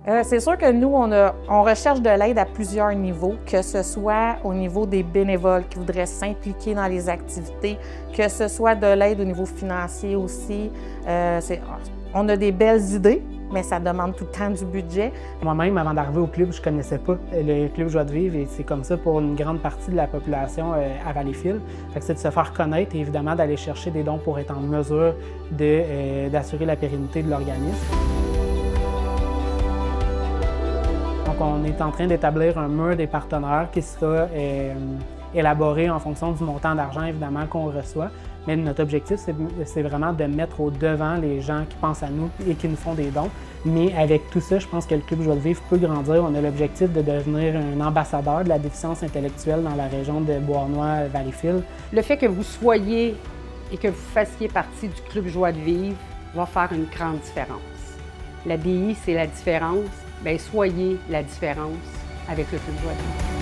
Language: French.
C'est sûr que nous, on recherche de l'aide à plusieurs niveaux, que ce soit au niveau des bénévoles qui voudraient s'impliquer dans les activités, que ce soit de l'aide au niveau financier aussi. On a des belles idées, mais ça demande tout le temps du budget. Moi-même, avant d'arriver au club, je ne connaissais pas le club Joie de vivre et c'est comme ça pour une grande partie de la population à Valleyfield. C'est de se faire connaître et évidemment d'aller chercher des dons pour être en mesure d'assurer la pérennité de l'organisme. Donc, on est en train d'établir un mur des partenaires qui sera élaboré en fonction du montant d'argent, évidemment, qu'on reçoit. Mais notre objectif, c'est vraiment de mettre au devant les gens qui pensent à nous et qui nous font des dons. Mais avec tout ça, je pense que le Club Joie de vivre peut grandir. On a l'objectif de devenir un ambassadeur de la déficience intellectuelle dans la région de Beauharnois-Valleyfield. Le fait que vous soyez et que vous fassiez partie du Club Joie de vivre va faire une grande différence. La BI, c'est la différence. Bien, soyez la différence avec le Club Joie de vivre.